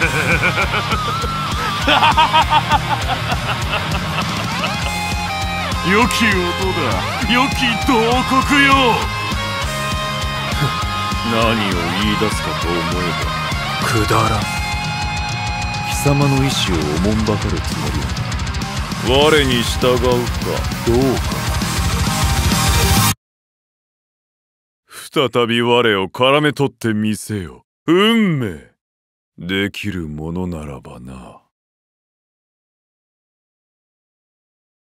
良き音だ、良き慟哭よ。 何を言い出すかと思えばくだらん。貴様の意志をおもんばかるつもりは我に従うかどうか。再び我を絡め取ってみせよ。運命できるものならばな。